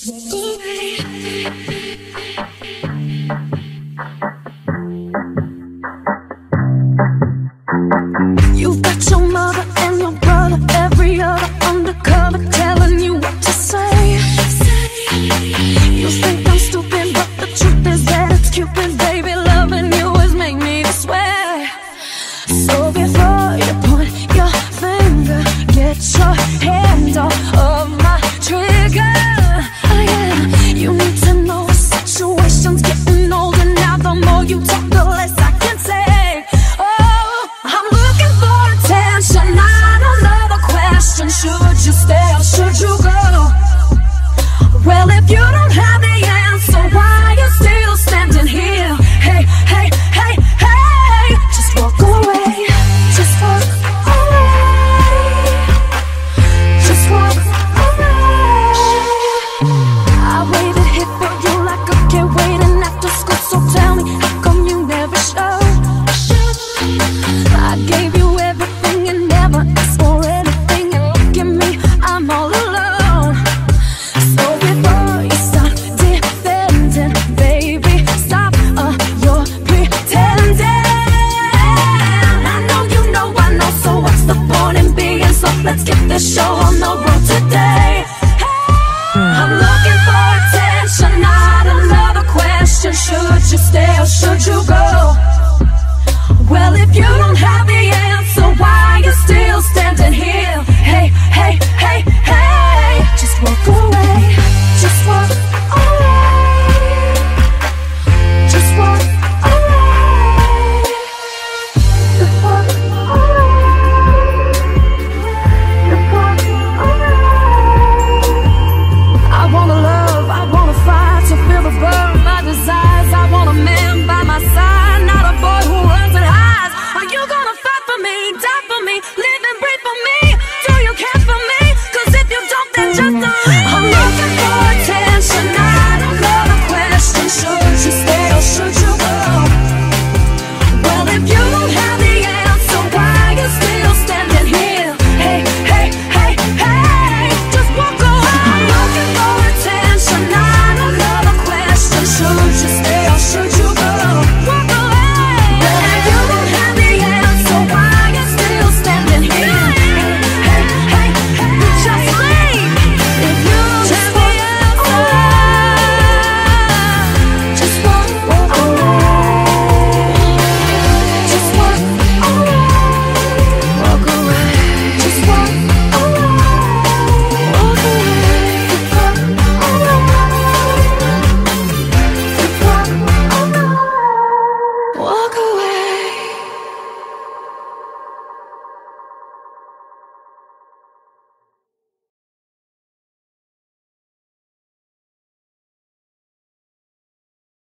You've got your mother and your brother, every other undercover, telling you what to say. You think I'm stupid, but the truth is that it's Cupid, baby. Loving you has made me swear. So before you point your finger, get your hand off of my trigger. Oh yeah, you need to know the situation's getting older now. The more you talk, the less I can say. Oh, I'm looking for attention, not another question. Should you stay or should you go? Well, if you don't have the answer, why you still standing here? Hey, hey, hey, hey, just walk away. Just walk away. Just walk away. I waited here for you like a kid waiting after school. So tell me, how come you never showed? I gave you everything and never asked for anything. And look at me, I'm all alone. So before you start defending, baby, stop your pretending. I know you know I know, so what's the point in being so? Let's get this show on the road today. I'm looking for attention, not another question. Should you stay or should you go?